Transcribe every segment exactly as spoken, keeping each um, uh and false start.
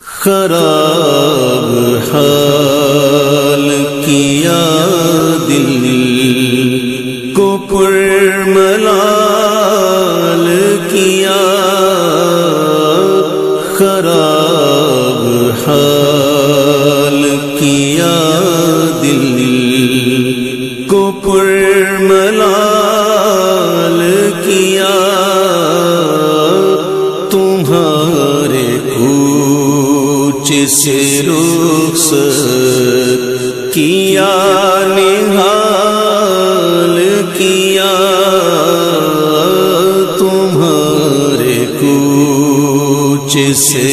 خراب حال کیا دل کو پرملال کیا، خراب حال کیا دل کو پرملال کیا، تمہارے کوچ سے رخصت کیا نہال کیا، تمہارے کوچ سے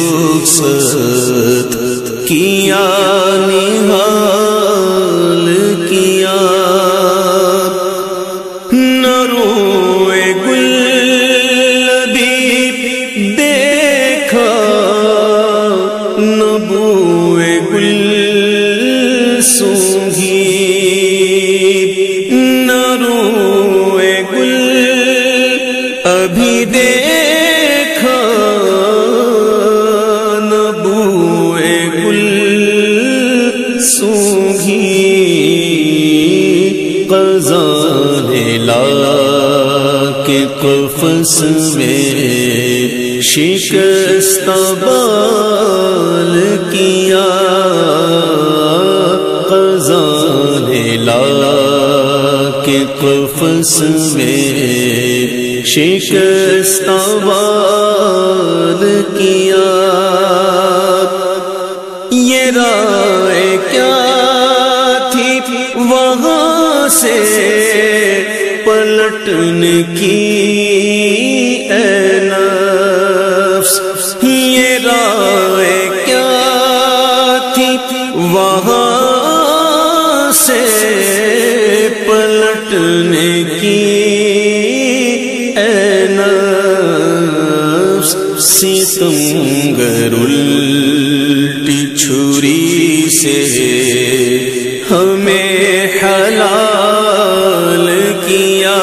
رخصت کیا نہال کیا، نہ روئے گل لبیب دیکھا، نہ بوئے گل سونگھی، نہ روئے گل ابھی دیکھا، نہ بوئے گل سونگھی، قضا نے لا کے قفس میں شکستہ بال کیا، قضا نے لا کے قفس میں شکستہ بال کیا، یہ رائے کیا تھی وہاں سے پلٹنے کی اے نفس، یہ رائے کیا تھی وہاں سے پلٹنے کی اے نفس، ستمگر الٹی چھری سے ہمیں حلال کیا،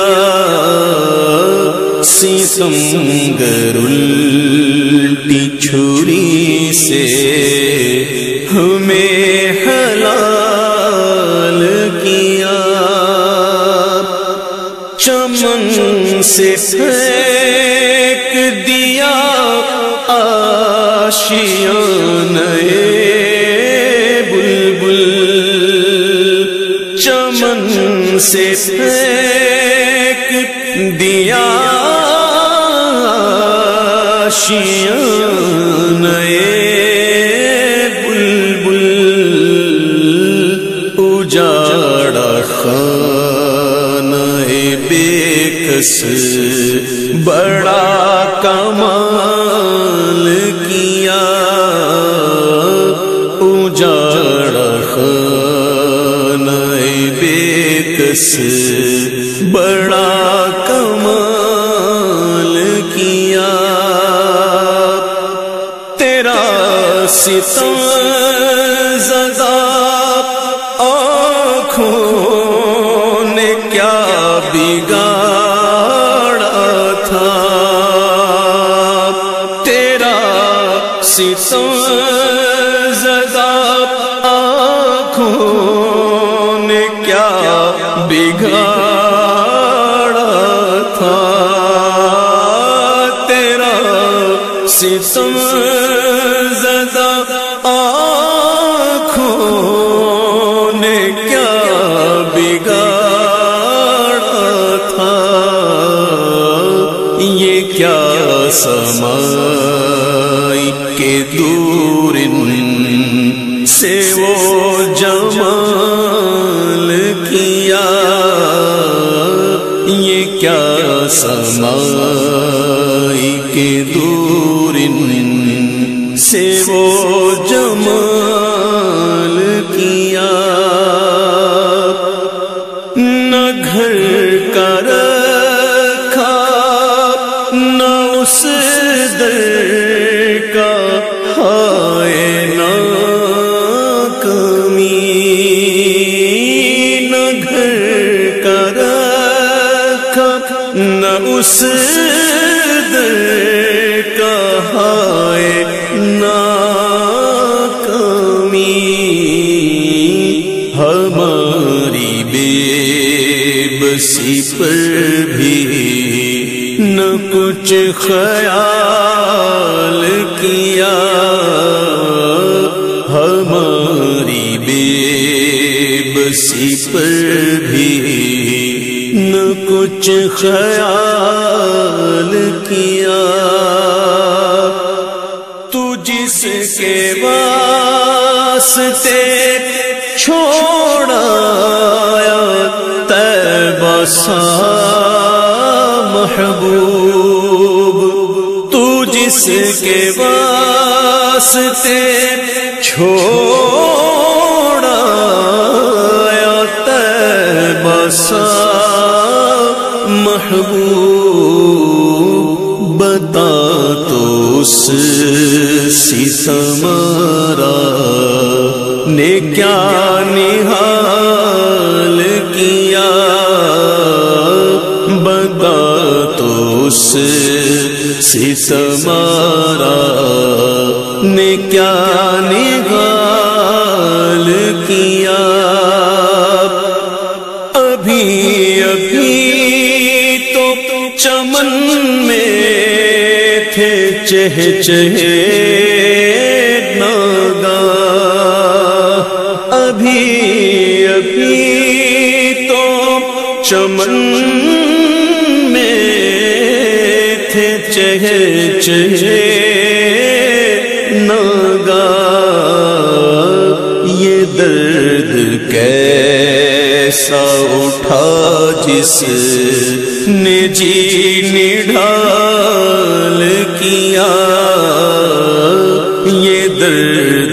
ستمگر الٹی چھری سے ہمیں حلال کیا، چمن سے پھینک دیا آشیانہ بلبل، چمن سے پھینک دیا آشیانہ بلبل، اجاڑا خانہ بے کس بڑا کمال کیا، اجاڑا خانہ بے کس بڑا کمال کیا، تیرا ستم زدہ آنکھوں نے کیا بگاڑا تھا، تیرا ستم زدہ آنکھوں نے کیا بگاڑا تھا، تیرا ستم زدہ آنکھوں نے کیا بگاڑا تھا، یہ کیا سمائی کے دور سے وہ جمال کیا، یہ کیا سمائی کے دور سے وہ جمال کیا، نہ گھر کا رکھا نہ اس در کا ہائے ناکامی، نہ گھر کا رکھا نہ اس در کا ہائے ناکامی، کچھ خیال کیا، ہماری بے بسی پر بھی نہ کچھ خیال کیا۔ تو جس کے واسطے چھوڑا طیبہ سا محبوب، تو جس کے واسطے چھوڑا طیبہ سا محبوب، بتا تو اس ستمارا نے کیا نحال کیا، بتا تو اس ستمارا نے کیا نحال کیا۔ ابھی ابھی تو چمن میں تھے چہے چہے ناگاہ، ابھی ابھی تو چمن میں تھے چہے چہے ناگاہ، یہ درد کیسا اٹھا جس نے جی نڈھال کیا، یہ درد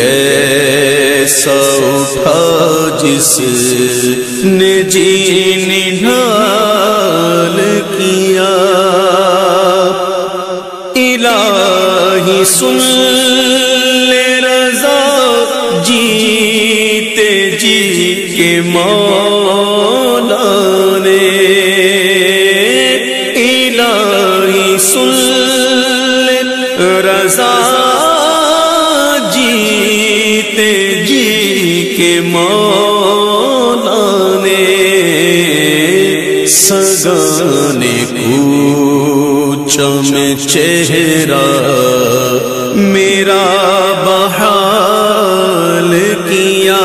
کیسا اٹھا جس نے جی نڈھال کیا۔ الہی سن لے رضا جیتے جی کے مولا نے، الہی سن لے رضا جیتے جی کے مولا نے، سگانے کوچوں میں چہرہ میرا بحال کیا،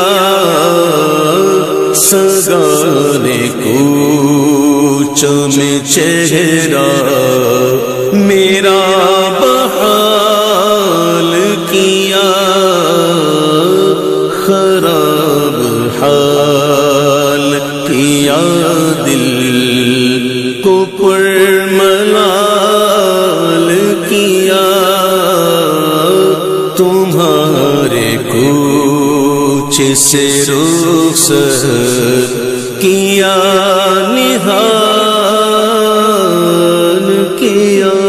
سگانے کوچوں میں چہرہ میرا بحال کیا، خراب حال کیا دل کو پر ملال کیا، تمہارے کوچ سے رخصت کیا نہال کیا۔